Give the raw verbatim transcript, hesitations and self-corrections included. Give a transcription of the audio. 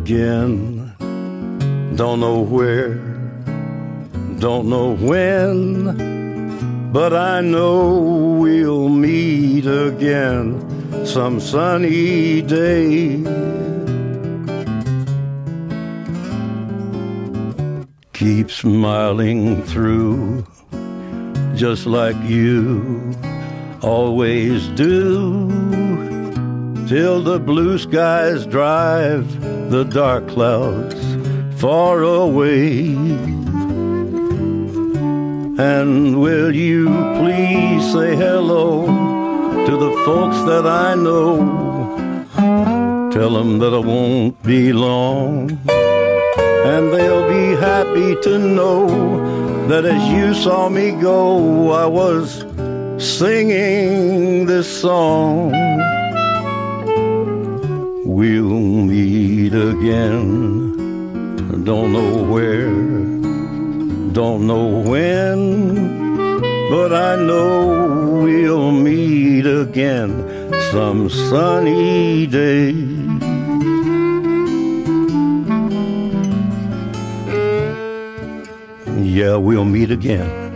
again. Don't know where, don't know when, but I know we'll meet again some sunny day. Keep smiling through, just like you always do, till the blue skies drive the dark clouds far away. And will you please say hello to the folks that I know? Tell them that I won't be long, and they'll be happy to know that as you saw me go, I was singing this song. We'll meet again, don't know where, don't know when, but I know we'll meet again some sunny day. Yeah, we'll meet again.